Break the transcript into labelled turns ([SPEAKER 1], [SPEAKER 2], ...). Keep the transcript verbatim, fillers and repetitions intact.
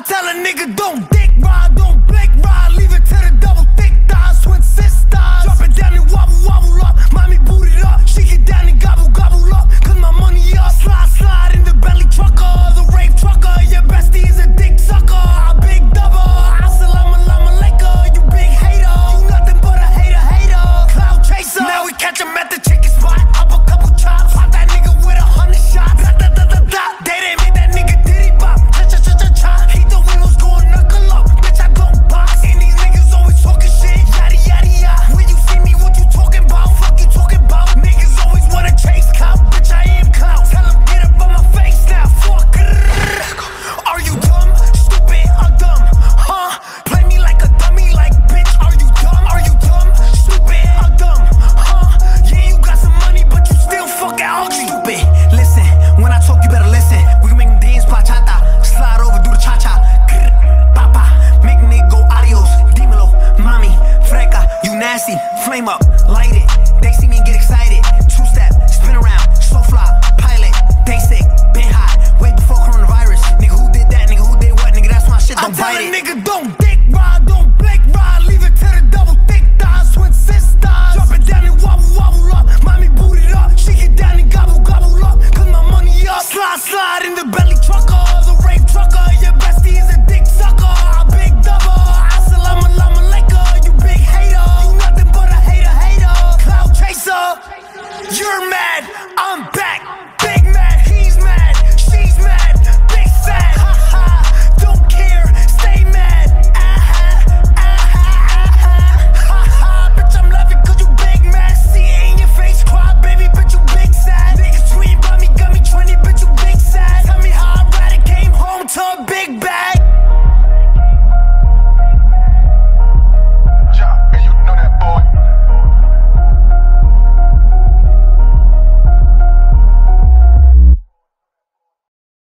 [SPEAKER 1] tell a nigga don't dick ride, don't blink ride, leave it to the double thick thighs, twin sisters. Drop it down and wobble, wobble up, mommy boot it up, she get down and gobble, gobble up, cause my money up. Slide, slide in the belly trucker, the rave trucker, your bestie is a dick sucker, a big double, assalamu alaikum, you big hater, you nothing but a hater, hater, cloud chaser. Now we catch him at the chicken spot, up a couple chops, pop that nigga with a hundred shots, da da da da da. They didn't make that nigga diddy bop, cha cha cha cha cha. He thought we was going knuckle up, bitch I don't box, and these niggas always talking shit, yada yada yada. When you see me, what you talking about? Fuck you talking about? Niggas always wanna chase clout, bitch I am clout. Tell him get up on my face now, fuck. Are you dumb, stupid, or dumb? Huh? Play me like a dummy, like bitch. Are you dumb? Are you dumb, stupid, or dumb? Huh? Yeah, you got some money, but you still fucking ugly. Stupid. Listen, when I talk, you better listen. We can make them dance, bachata, slide over, do the cha cha. Papa, make nigga go adios. Dímelo, mommy, freca, you nasty. Flame up, light it. They see me and get excited. Two step, spin around, so fly, pilot. They sick, been hot, way before coronavirus. Nigga, who did that? Nigga, who did what? Nigga, that's my shit, don't bite it. I tell a nigga don't dick ride, don't blink ride, leave it to the double thick thighs, twin sisters. Drop it down and wobble, wobble up, mommy boot it up, she get down and gobble, gobble up, cause my money up. Slide, slide in the